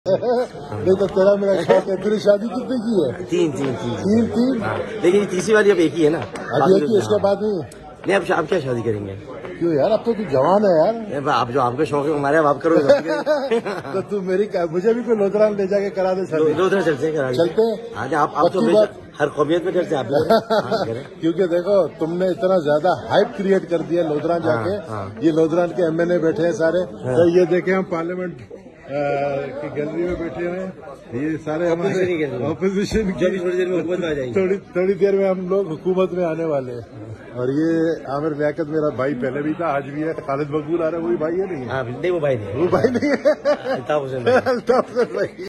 नहीं तो तेरा मेरा शौक है। तेरी शादी कितने की है? तीन। लेकिन तीसरी वाली अब एक ही है ना। अभी एक ही, इसके बाद नहीं। अब क्या शादी करेंगे? क्यों यार, अब तो तू जवान है यार। आप जो आपका शौक है हमारे, अब आप करो। तो तू मुझे भी कोई लोधरा ले जाके करा दे। लोधरा चलते हैं। आप तो हर कौमियत में करते हैं आप। क्योंकि देखो तुमने इतना ज्यादा हाइप क्रिएट कर दिया लोधरान जाके। ये लोधरान के एमएनए बैठे हैं सारे। तो ये देखे हम पार्लियामेंट की गैलरी में बैठे हैं, ये सारे हमारे ऑपोजिशन की। थोड़ी देर में हम लोग हुकूमत में आने वाले हैं। और ये आमिर लियाकत मेरा भाई पहले भी था, आज भी है। खालिद मकबूल आ रहा है, वही भाई है नहीं? नहीं, वो भाई नहीं है। अल्ताफ हुसैन भाई।